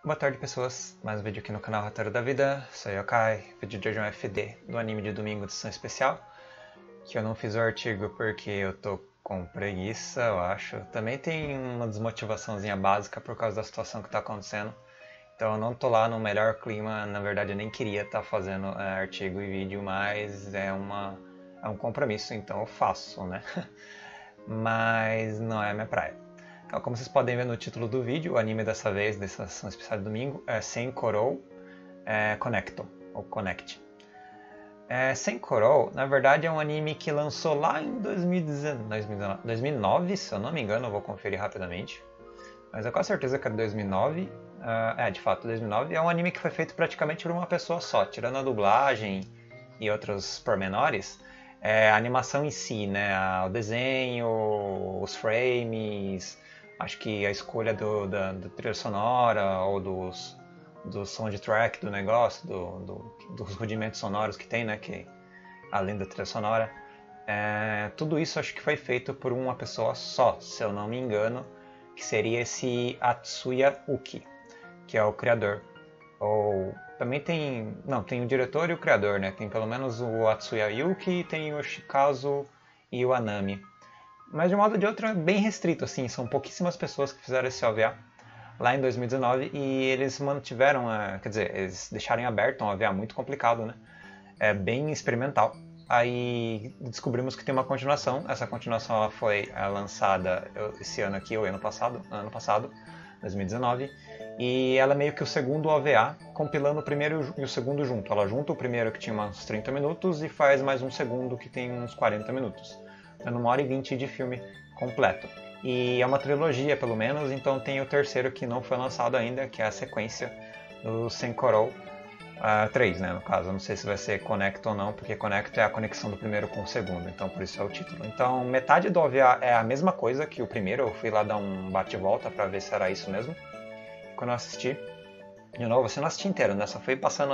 Boa tarde, pessoas. Mais um vídeo aqui no canal Roteiro da Vida. Sou Yokai. Vídeo de hoje é um FD do anime de domingo, edição especial. Que eu não fiz o artigo porque eu tô com preguiça, eu acho. Também tem uma desmotivaçãozinha básica por causa da situação que tá acontecendo. Então eu não tô lá no melhor clima. Na verdade eu nem queria estar fazendo artigo e vídeo, mas é um compromisso, então eu faço, né? Mas não é a minha praia. Então, como vocês podem ver no título do vídeo, o anime dessa vez, dessa sessão especial de domingo, é Senkorou Connecto, ou Connect. Senkorou, na verdade, é um anime que lançou lá em 2009, se eu não me engano, eu vou conferir rapidamente. Mas eu com certeza que é de 2009. De fato, 2009. É um anime que foi feito praticamente por uma pessoa só, tirando a dublagem e outros pormenores. A animação em si, né? O desenho, os frames, acho que a escolha da trilha sonora ou do soundtrack do negócio, dos rudimentos sonoros que tem, né? Que, além da trilha sonora. Tudo isso acho que foi feito por uma pessoa só, se eu não me engano, que seria esse Atsuya Uki, que é o criador. Ou também tem o diretor e o criador, né? Tem pelo menos o Atsuya Yuki, tem o Shikazu e o Anami. Mas de um modo ou de outro é bem restrito, assim, são pouquíssimas pessoas que fizeram esse OVA lá em 2019 e eles mantiveram, quer dizer, eles deixaram aberto um OVA muito complicado, né? É bem experimental. Aí descobrimos que tem uma continuação, essa continuação ela foi lançada esse ano aqui, ou ano passado, 2019, e ela é meio que o segundo OVA, compilando o primeiro e o segundo junto. Ela junta o primeiro que tinha uns 30 minutos e faz mais um segundo que tem uns 40 minutos. Dando 1h20 de filme completo. E é uma trilogia, pelo menos, então tem o terceiro que não foi lançado ainda, que é a sequência do Senkorou 3, né, no caso. Eu não sei se vai ser Connect ou não, porque Connect é a conexão do primeiro com o segundo, então por isso é o título. Então metade do OVA é a mesma coisa que o primeiro, eu fui lá dar um bate-volta para ver se era isso mesmo. Quando eu assisti, de novo, você não assisti inteiro, né, só fui passando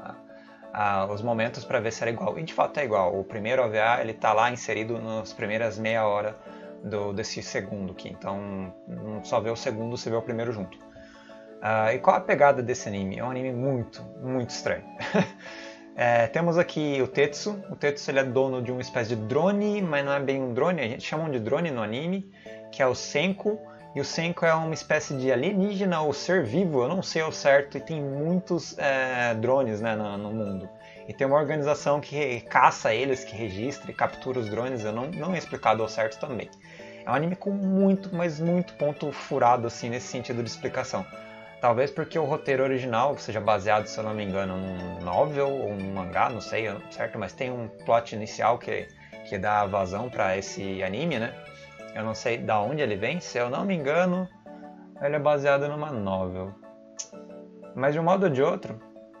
os momentos para ver se era igual. E de fato é igual. O primeiro OVA ele tá lá inserido nas primeiras meia hora desse segundo aqui. Então não só vê o segundo, você vê o primeiro junto. E qual a pegada desse anime? É um anime muito, muito estranho. Temos aqui o Tetsu. O Tetsu ele é dono de uma espécie de drone, mas não é bem um drone. A gente chama de drone no anime, que é o Senko. E o Senko é uma espécie de alienígena ou ser vivo, eu não sei ao certo, e tem muitos drones, né, no mundo. E tem uma organização que caça eles, que registra e captura os drones, eu não é explicado ao certo também. É um anime com muito, mas muito ponto furado assim, nesse sentido de explicação. Talvez porque o roteiro original seja baseado, se eu não me engano, num novel ou num mangá, não sei, certo? Mas tem um plot inicial que dá vazão para esse anime, né? Eu não sei da onde ele vem, se eu não me engano, ele é baseado numa novel. Mas de um modo ou de outro,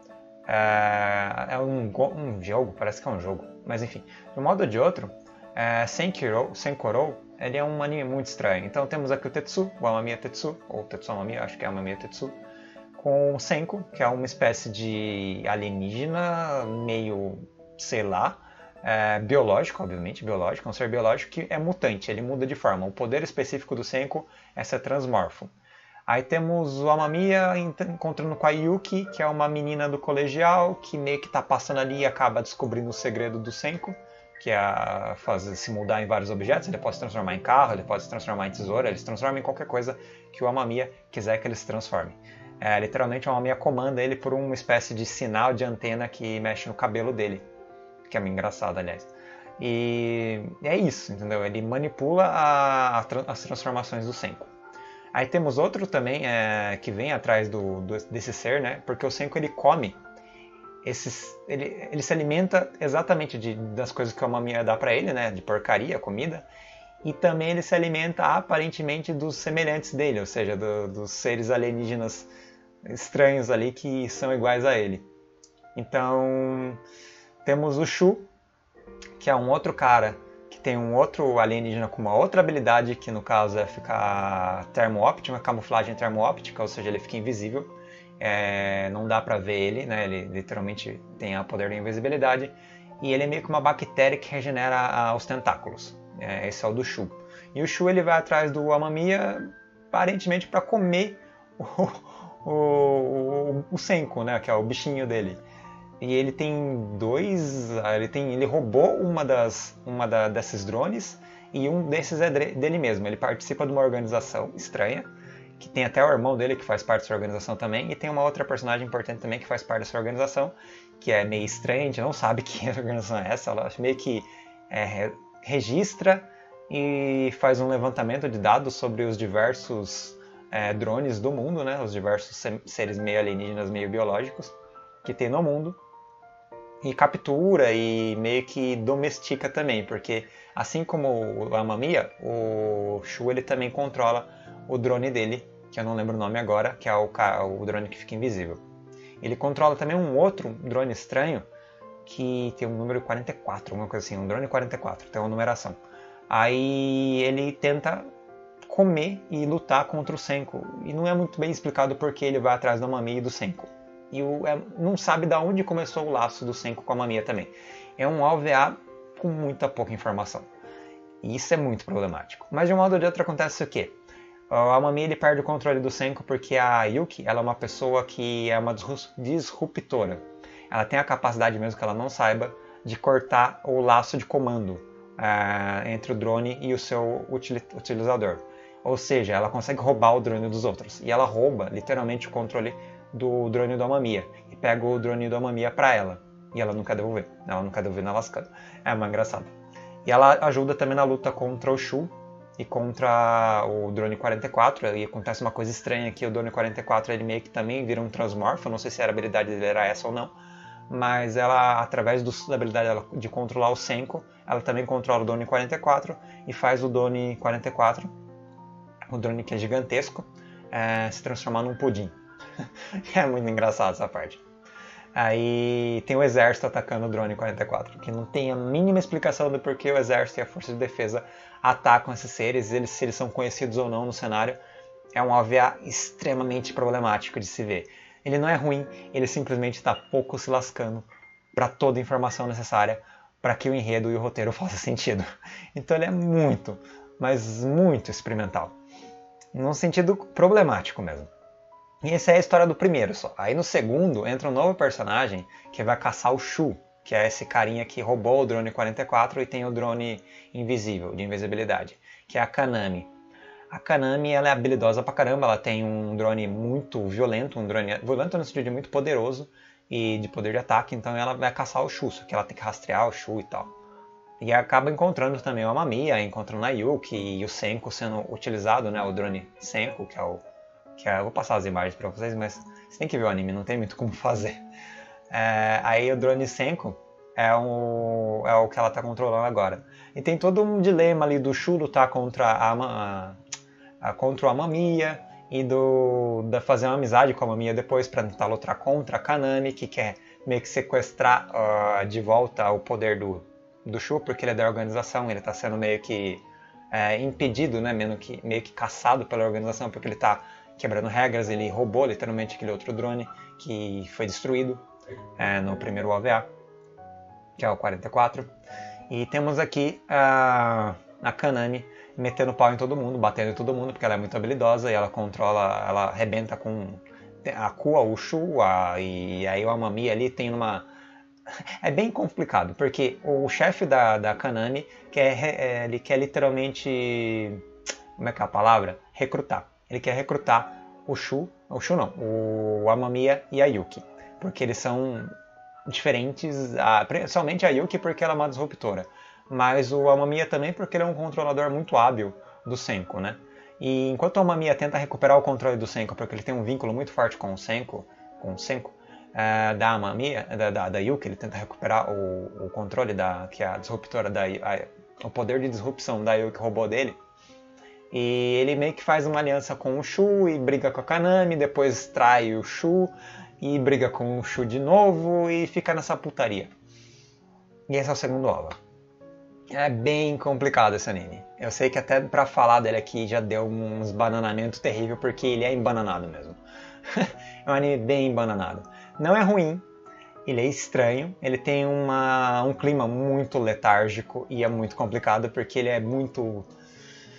é um jogo, parece que é um jogo. Mas enfim, de um modo ou de outro, Senkorou, ele é um anime muito estranho. Então temos aqui o Tetsu, o Amamiya Tetsu, ou Tetsu Amamiya, acho que é Amamiya Tetsu, com o Senko, que é uma espécie de alienígena meio, sei lá, biológico, obviamente, biológico, um ser biológico que é mutante, ele muda de forma. O poder específico do Senko é ser transmorfo. Aí temos o Amamiya encontrando com a Yuki, que é uma menina do colegial, que meio que tá passando ali e acaba descobrindo o segredo do Senko, que é se mudar em vários objetos. Ele pode se transformar em carro, ele pode se transformar em tesoura, ele se transforma em qualquer coisa que o Amamiya quiser que ele se transforme. Literalmente o Amamiya comanda ele por uma espécie de sinal de antena que mexe no cabelo dele. Que é meio engraçado, aliás. E é isso, entendeu? Ele manipula as transformações do Senko. Aí temos outro também que vem atrás desse ser, né? Porque o Senko ele come, ele se alimenta exatamente das coisas que o Amamiya dá pra ele, né? De porcaria, comida. E também ele se alimenta aparentemente dos semelhantes dele, ou seja, dos seres alienígenas estranhos ali que são iguais a ele. Então temos o Shu, que é um outro cara que tem um outro alienígena com uma outra habilidade, que no caso é ficar termo-óptica, camuflagem termo-óptica, ou seja, ele fica invisível. Não dá pra ver ele, né? Ele literalmente tem o poder da invisibilidade. E ele é meio que uma bactéria que regenera os tentáculos. Esse é o do Shu. E o Shu ele vai atrás do Amamiya aparentemente para comer o Senko, né, que é o bichinho dele. E ele tem dois. Ele roubou desses drones e um desses é dele mesmo. Ele participa de uma organização estranha, que tem até o irmão dele que faz parte dessa organização também, e tem uma outra personagem importante também que faz parte dessa organização, que é meio estranha, a gente não sabe que organização é essa, ela meio que registra e faz um levantamento de dados sobre os diversos drones do mundo, né? Os diversos seres meio alienígenas, meio biológicos que tem no mundo, e captura e meio que domestica também, porque assim como a Mamiya, o Shu ele também controla o drone dele, que eu não lembro o nome agora, que é o drone que fica invisível. Ele controla também um outro drone estranho, que tem um número 44, alguma coisa assim, um drone 44, tem uma numeração. Aí ele tenta comer e lutar contra o Senko, e não é muito bem explicado porque ele vai atrás da Mamiya e do Senko. E não sabe de onde começou o laço do Senko com a Mamiya também. É um OVA com muita pouca informação. E isso é muito problemático. Mas de um modo ou de outro acontece o quê? A Mamiya ele perde o controle do Senko porque a Yuki ela é uma pessoa que é uma disruptora. Ela tem a capacidade, mesmo que ela não saiba, de cortar o laço de comando entre o drone e o seu utilizador. Ou seja, ela consegue roubar o drone dos outros. E ela rouba literalmente o controle do drone do Mamiya e pega o drone do Mamiya pra ela. E ela não quer devolver. Ela não quer devolver na lascada. É uma engraçada. E ela ajuda também na luta contra o Shu e contra o drone 44. E acontece uma coisa estranha que o drone 44 ele meio que também vira um transmorfo. Não sei se a habilidade dele era essa ou não. Mas ela, através da habilidade dela de controlar o Senko, ela também controla o drone 44 e faz o drone 44, o drone que é gigantesco, se transformar num pudim. É muito engraçado essa parte. Aí tem o exército atacando o drone 44, que não tem a mínima explicação do porquê o exército e a força de defesa atacam esses seres, se eles são conhecidos ou não no cenário. É um OVA extremamente problemático de se ver. Ele não é ruim, ele simplesmente está pouco se lascando para toda a informação necessária para que o enredo e o roteiro façam sentido. Então ele é muito, mas muito experimental. Num sentido problemático mesmo. E essa é a história do primeiro só. Aí no segundo entra um novo personagem que vai caçar o Shu, que é esse carinha que roubou o drone 44 e tem o drone invisível, de invisibilidade, que é a Kanami. A Kanami ela é habilidosa pra caramba, ela tem um drone muito violento, um drone violento no sentido de muito poderoso e de poder de ataque, então ela vai caçar o Shu, só que ela tem que rastrear o Shu e tal. E acaba encontrando também a Mamiya, encontrando a Yuki e o Senko sendo utilizado, né, o drone Senko, eu vou passar as imagens para vocês, mas você tem que ver o anime, não tem muito como fazer. Aí o drone Senko é o que ela está controlando agora. E tem todo um dilema ali do Shu lutar contra a Mamiya e da fazer uma amizade com a Mamiya depois para tentar lutar contra a Kanami, que quer meio que sequestrar de volta o poder do Shu, porque ele é da organização, ele está sendo meio que impedido, né, meio que caçado pela organização, porque ele está quebrando regras, ele roubou literalmente aquele outro drone que foi destruído no primeiro OVA, que é o 44. E temos aqui a Kanami metendo pau em todo mundo, batendo em todo mundo, porque ela é muito habilidosa e ela controla, ela arrebenta com a Kua, o Shu, e aí a Mamiya ali tem uma... É bem complicado, porque o chefe da Kanami ele quer literalmente... Como é que é a palavra? Recrutar. Ele quer recrutar a Mamiya e a Yuki, porque eles são diferentes, principalmente a Yuki porque ela é uma disruptora, mas o Amamiya também porque ele é um controlador muito hábil do Senko, né? E enquanto o Amamiya tenta recuperar o controle do Senko, porque ele tem um vínculo muito forte com o Senko, da Amamiya, da Yuki, ele tenta recuperar o controle que é a disruptora, o poder de disrupção da Yuki roubou dele. E ele meio que faz uma aliança com o Shu e briga com a Kanami, depois trai o Shu e briga com o Shu de novo e fica nessa putaria. E esse é o segundo OVA. É bem complicado esse anime. Eu sei que até pra falar dele aqui já deu uns bananamentos terríveis, porque ele é embananado mesmo. É um anime bem embananado. Não é ruim, ele é estranho, ele tem um clima muito letárgico e é muito complicado porque ele é muito...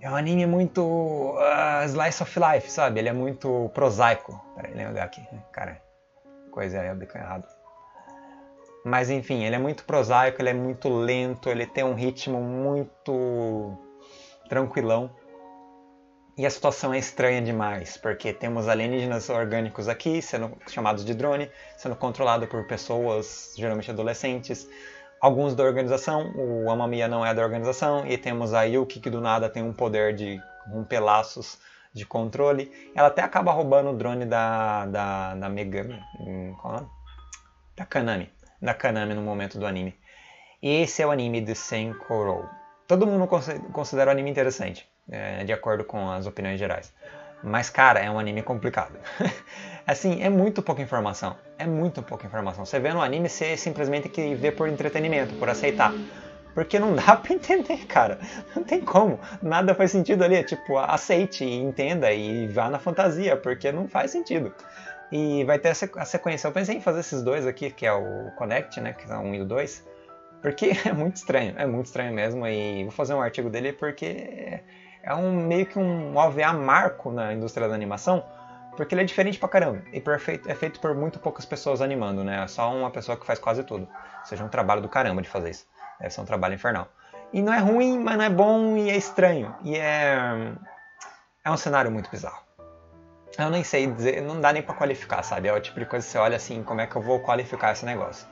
É um anime muito slice of life, sabe? Ele é muito prosaico. Peraí, deixa eu olhar aqui. Cara, coisa aí, eu dei errado. Mas enfim, ele é muito prosaico, ele é muito lento, ele tem um ritmo muito tranquilão. E a situação é estranha demais, porque temos alienígenas orgânicos aqui, sendo chamados de drone, sendo controlados por pessoas, geralmente adolescentes. Alguns da organização, o Amamiya não é da organização, e temos a Yuki que do nada tem um poder de romper laços de controle. Ela até acaba roubando o drone da Megami, qual é o nome? Da Kanami no momento do anime. E esse é o anime de Senkorou. Todo mundo considera o anime interessante, de acordo com as opiniões gerais. Mas, cara, é um anime complicado. Assim, é muito pouca informação. É muito pouca informação. Você vê no anime, você simplesmente tem que ver por entretenimento, por aceitar. Porque não dá pra entender, cara. Não tem como. Nada faz sentido ali. Tipo, aceite, entenda e vá na fantasia, porque não faz sentido. E vai ter a sequência. Eu pensei em fazer esses dois aqui, que é o Connect, né? Que são o 1 e o 2. Porque é muito estranho mesmo. E vou fazer um artigo dele porque é meio que um OVA marco na indústria da animação, porque ele é diferente pra caramba. E é feito por muito poucas pessoas animando, né? É só uma pessoa que faz quase tudo. Ou seja, é um trabalho do caramba de fazer isso. Deve ser um trabalho infernal. E não é ruim, mas não é bom e é estranho. E é um cenário muito bizarro. Eu nem sei dizer, não dá nem pra qualificar, sabe? É o tipo de coisa que você olha assim, como é que eu vou qualificar esse negócio?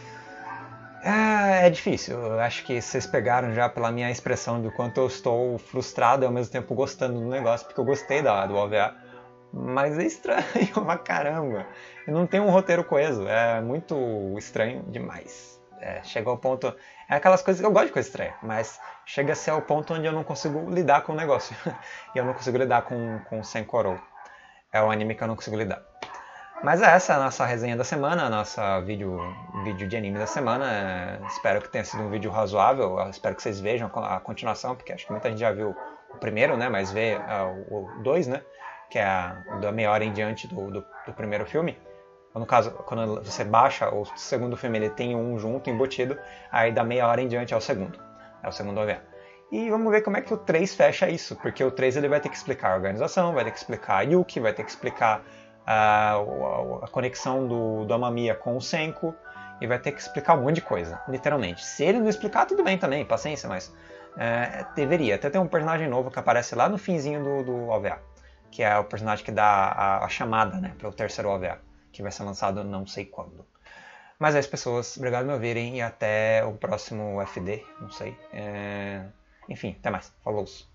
É difícil, eu acho que vocês pegaram já pela minha expressão do quanto eu estou frustrado e ao mesmo tempo gostando do negócio, porque eu gostei do OVA, mas é estranho pra caramba. Eu não tenho um roteiro coeso, é muito estranho demais. Chega ao ponto. É aquelas coisas que eu gosto de coisa estranha, mas chega a ser ao ponto onde eu não consigo lidar com o negócio. E eu não consigo lidar com Senkorou. É um anime que eu não consigo lidar. Mas essa é a nossa resenha da semana, a nossa vídeo de anime da semana. Espero que tenha sido um vídeo razoável. Espero que vocês vejam a continuação, porque acho que muita gente já viu o primeiro, né? Mas vê o 2, né? Que é da meia hora em diante do primeiro filme. No caso, quando você baixa o segundo filme, ele tem um junto, embutido. Aí da meia hora em diante é o segundo. É o segundo OVA. E vamos ver como é que o 3 fecha isso. Porque o 3 ele vai ter que explicar a organização, vai ter que explicar a Yuki, vai ter que explicar a conexão do Amamiya com o Senko, e vai ter que explicar um monte de coisa, literalmente. Se ele não explicar, tudo bem também, paciência, mas deveria. Até tem um personagem novo que aparece lá no finzinho do OVA, que é o personagem que dá a chamada, né, para o terceiro OVA, que vai ser lançado não sei quando. Mas é isso, pessoas, obrigado por me ouvirem e até o próximo FD, não sei. Enfim, até mais, falou!